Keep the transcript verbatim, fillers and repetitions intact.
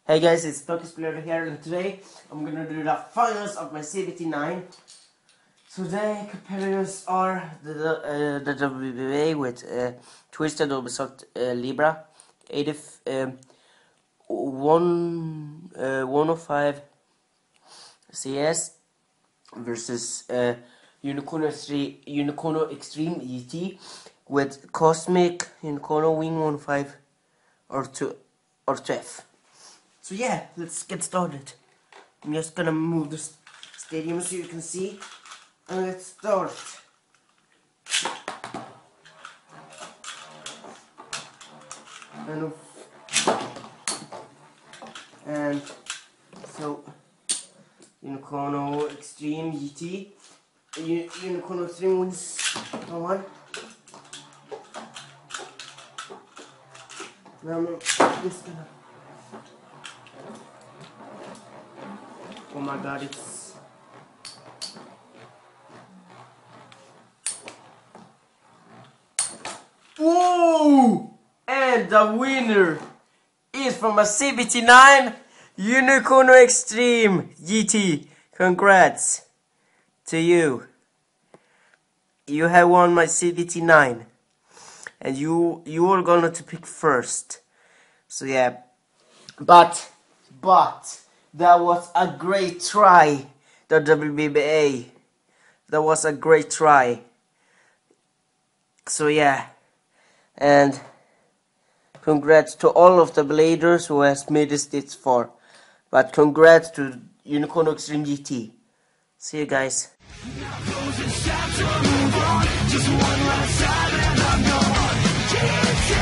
Hey guys, it's Tokis Player here, and today I'm gonna do the finals of my C B T nine. Today competitors are the the, uh, the W B A with uh, Twisted Ubisoft uh, Libra, eighty um, one uh, one oh five C S versus uh, Unicorn three Unicorn Extreme E T with Cosmic Unicorn Wing one five or two or two F. So yeah, let's get started. I'm just gonna move the stadium so you can see, and let's start. And, and so, Unicorn Extreme G T, Unicorn Extreme wins one. Now I'm just gonna. Oh my god, it's. Whoa! And the winner is from a C B T nine Unicorn Extreme G T. Congrats to you. You have won my C B T nine. And you you are gonna to pick first. So yeah. But but that was a great try, the W B B A. That was a great try. So yeah. And congrats to all of the bladers who has made this this far. But congrats to Unicorn Extreme G T. See you guys. Just one last time and I'm gone.